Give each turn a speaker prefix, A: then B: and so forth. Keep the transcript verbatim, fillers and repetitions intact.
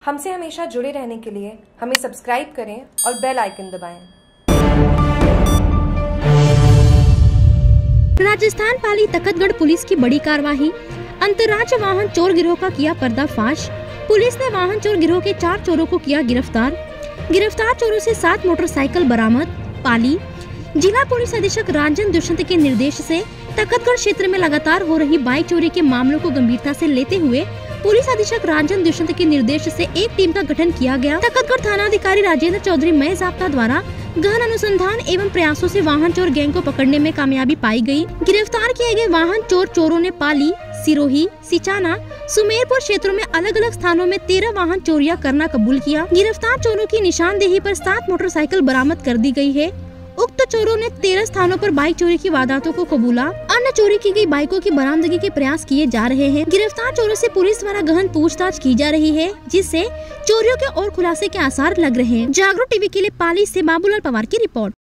A: हमसे हमेशा जुड़े रहने के लिए हमें सब्सक्राइब करें और बेल आइकन दबाएं।
B: राजस्थान पाली तखतगढ़ पुलिस की बड़ी कार्रवाई। अंतर्राज्य वाहन चोर गिरोह का किया पर्दाफाश। पुलिस ने वाहन चोर गिरोह के चार चोरों को किया गिरफ्तार। गिरफ्तार चोरों से सात मोटरसाइकिल बरामद। पाली जिला पुलिस अधीक्षक राजन दुष्यंत के निर्देश से तखतगढ़ क्षेत्र में लगातार हो रही बाइक चोरी के मामलों को गंभीरता से लेते हुए पुलिस अधीक्षक राजन दुष्यंत के निर्देश से एक टीम का गठन किया गया। तखतगढ़ थाना अधिकारी राजेंद्र चौधरी मय जाप्ता द्वारा गहन अनुसंधान एवं प्रयासों से वाहन चोर गैंग को पकड़ने में कामयाबी पाई गई। गिरफ्तार किए गए वाहन चोर चोरों ने पाली, सिरोही, सिचाना, सुमेरपुर क्षेत्रों में अलग अलग स्थानों में तेरह वाहन चोरियां करना कबूल किया। गिरफ्तार चोरों की निशानदेही पर सात मोटरसाइकिल बरामद कर दी गई है। उक्त चोरों ने तेरह स्थानों पर बाइक चोरी की वारदातों को कबूला। अन्य चोरी की गई बाइकों की बरामदगी के प्रयास किए जा रहे हैं। गिरफ्तार चोरों से पुलिस द्वारा गहन पूछताछ की जा रही है, जिससे चोरियों के और खुलासे के आसार लग रहे हैं। जागरूक टीवी के लिए पाली से बाबूलाल पवार की रिपोर्ट।